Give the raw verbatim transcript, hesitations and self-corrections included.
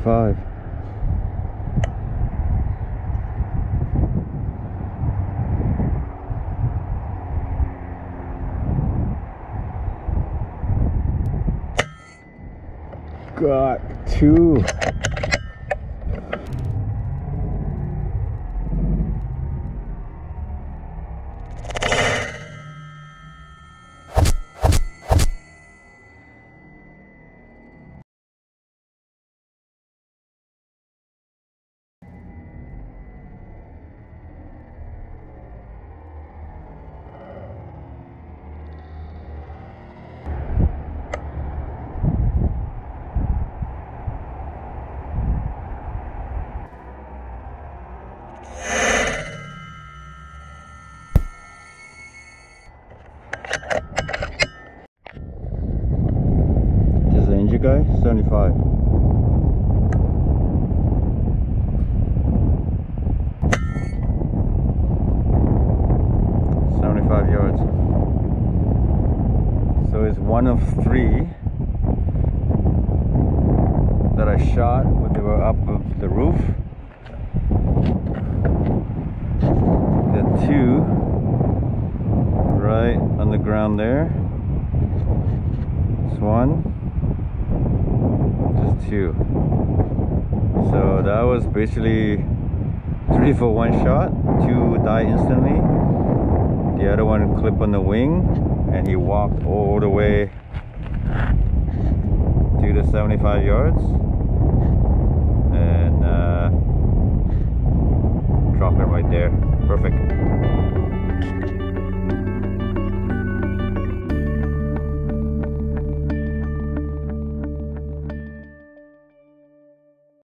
seventy-five. Got two. Guy, seventy-five. seventy-five yards. So it's one of three that I shot when they were up of the roof. The two right on the ground there. This one. Two. So that was basically three for one shot. Two died instantly. The other one clipped on the wing, and he walked all the way to the seventy-five yards and uh, dropped it right there. Perfect.